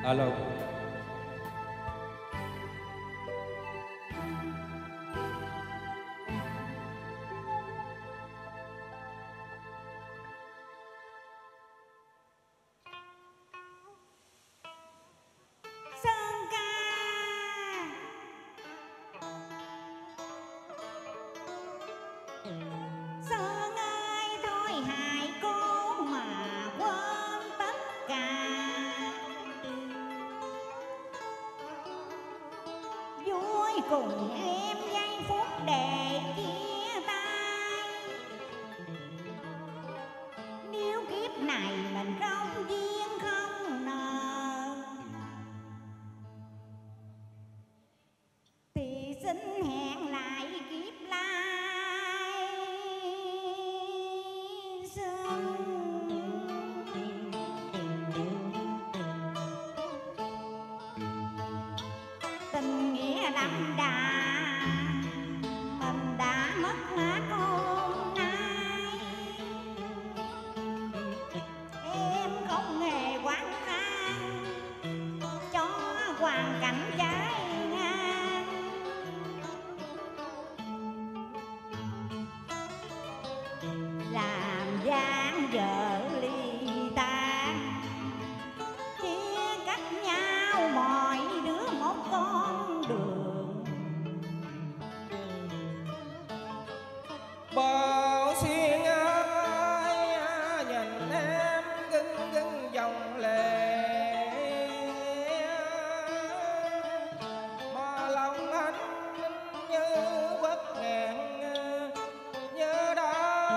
Alo. Sơn ca Sơn ơi thôi hại cô mà quên tất cả, vui cùng em giây phút để chia tay. Nếu kiếp này mình không duyên không nợ thì xin hẹn lại kiếp lai sương. Tình nghĩa đậm đà mình đã mất mát hôm nay, em không hề oán than cho hoàn cảnh trái ngang. Làm gian vợ ly tan, chia cách nhau mọi đứa một con đường. Bao xuyên ơi nhìn em gưng gưng dòng lệ, mà lòng anh như bất ngàn, nhớ đã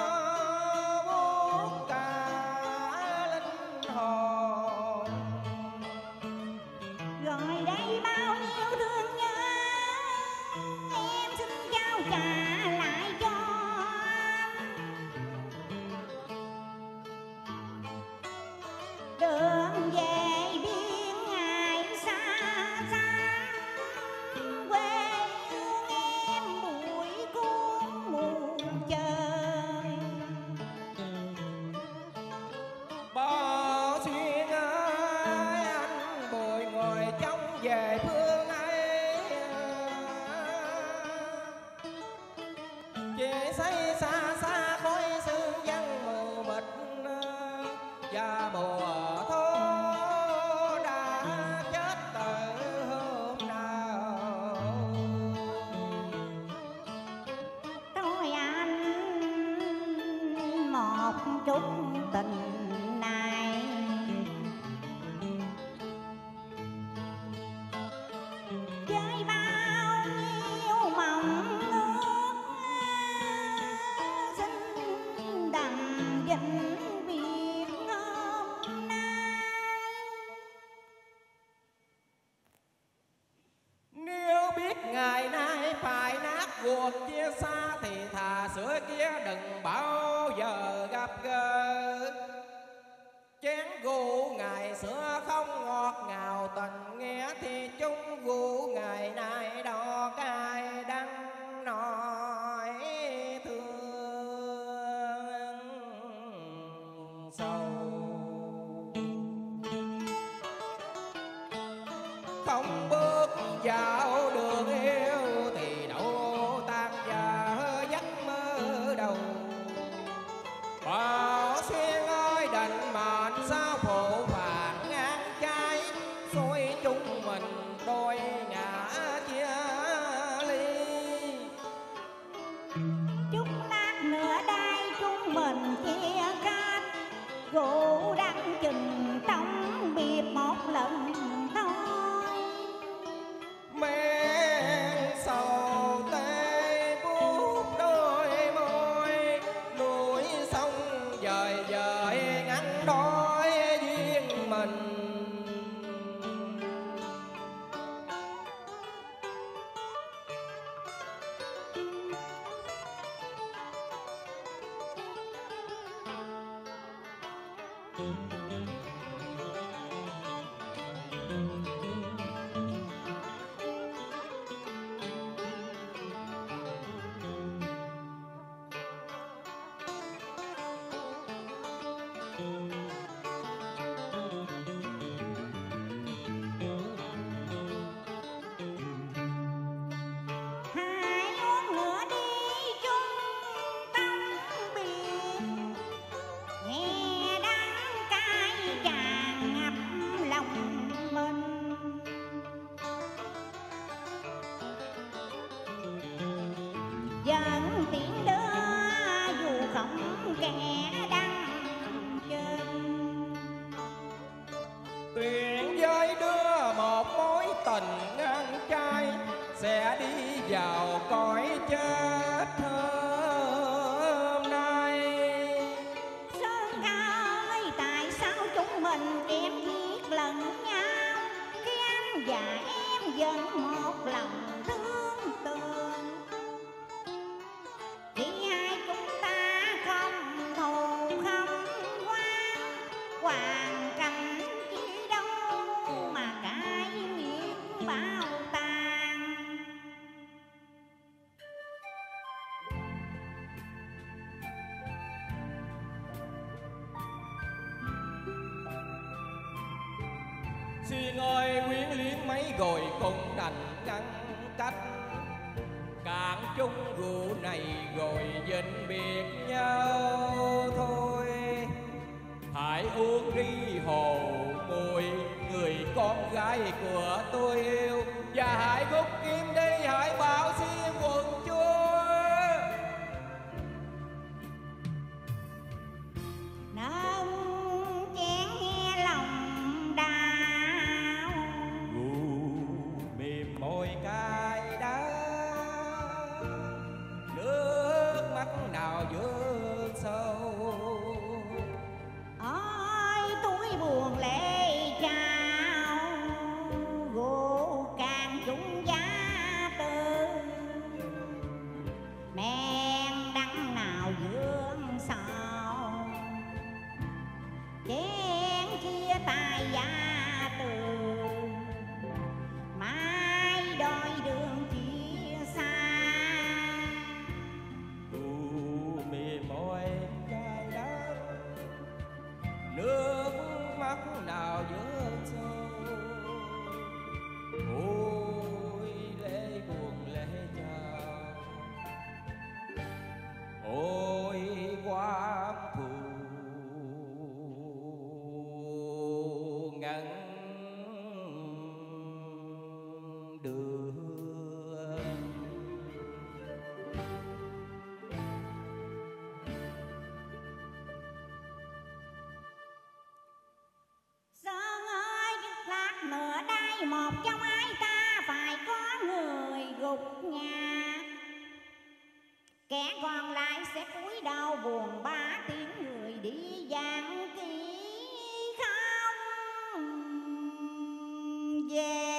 buốt cả linh hồn. Rồi đây bao nhiêu thương nhớ em xin trao trả lại cho anh. Đường về biên ngày xa xăm, quê hương em bụi cuốn mù trời. Bao xuyên ơi anh bồi ngồi trong về phương ấy, chỉ thấy xa xa khói sương văng mù mịt, và mùa thu đã chết từ hôm nào. Thôi anh một chút tình này, với bao nhiêu mộng ước xin đành vĩnh biệt hôm nay. Nếu biết ngày nay phải nát cuộc chia xa thì thà xưa kia đừng bao giờ gặp gỡ. Chén rượu ngày xưa không ngọt ngào tình nghĩa thì chung rượu ngày nay đỏ cay đắng nói thương sầu. Không bước vào đường yêu thì đâu tan vỡ giấc mơ đầu. Bao xuyên ơi định mệnh sao phụ phàng ngang trái, xôi chung mình đôi ngã chia ly. Chút lát nữa đây chúng mình chia cách, rượu đắng chừng tống biệt một lần thôi. Men sầu tê buốt đôi môi, núi sông dời dời ngắn đôi duyên mình. Tuyển với đứa một mối tình ngang trai, sẽ đi vào cõi chết hôm nay. Sơn ơi, tại sao chúng mình kém giết lẫn nhau, khi anh và em vẫn một lòng thương tường, khi hai chúng ta không thù không oán, hoàn cảnh chỉ đâu mà cái miệng bao tàn. Xuyên ơi quyến luyến mấy rồi cùng đành ngăn cách, cạn chung rượu này rồi vĩnh biệt nhau thôi. Hãy uống đi hồ mùi người con gái của tôi yêu, và hãy rút kiếm đi, hãy bảo xin quần chúa. Nâng chén nghe lòng đau, Mềm môi cay đắng, nước mắt nào vương sâu. ôi tôi buồn lệ trao, gỗ càng chung giá tư, men đắng nào vương sầu, chén chia tay giá từ, mai đôi đường chia xa. Mềm môi cay đắng, nước mắt nào vương sâu. Ôi lệ buồn lệ chào, ôi quán thù ngăn đường. Sơn ơi, lát nữa đây một trong ai ta phải có người gục ngã, kẻ còn lại sẽ cúi đầu buồn bã tiếng người đi vang kỹ không về.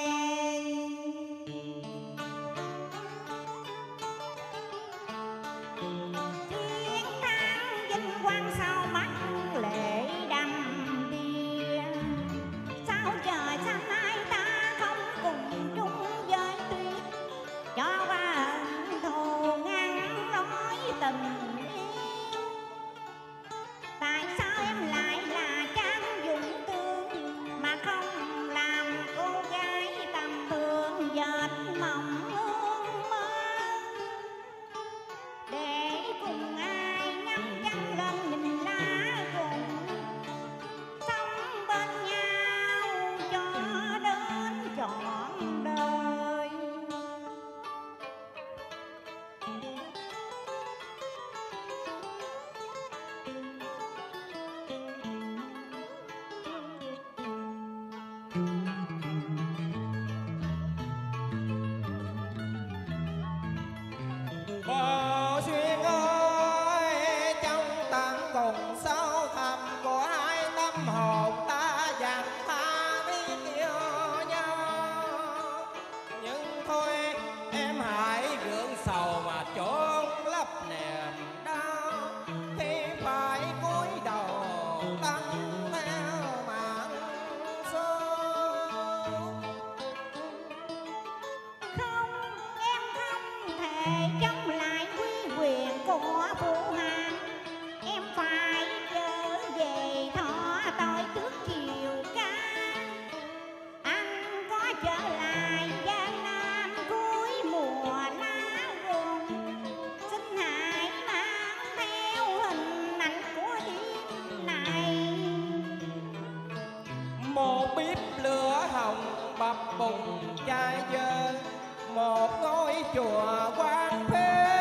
Chiến thắng vinh quang sau mắt lệ đầm đìa, sao trời xanh ai ta không cùng chung với tuyết, cho qua hận thù ngăn nói tình yêu. Tại sao em lại là trang dụng tương, mà không làm cô gái tầm thường dệt mộng hương mơ, để cùng ai ngắm trăng lên nhìn lá rụng, sống bên nhau cho đến trọn đời. Bờ duyên ơi, trong tận cùng sâu thẳm của hai tâm hồn ta dành tha biết yêu nhau. Nhưng thôi em hãy gượng sầu mà trốn lấp niềm đau, khi phải cúi đầu tắt theo mạng số. Không, em không thể chống lại quy quyền của phụ hoàng, em phải trở về thọ tôi trước chiều ca. Anh có trở lại Giang Nam cuối mùa lá rụng, xin hãy mang theo hình ảnh của đêm này. Một bếp lửa hồng bập bùng chai dơ, một ngôi chùa quan thế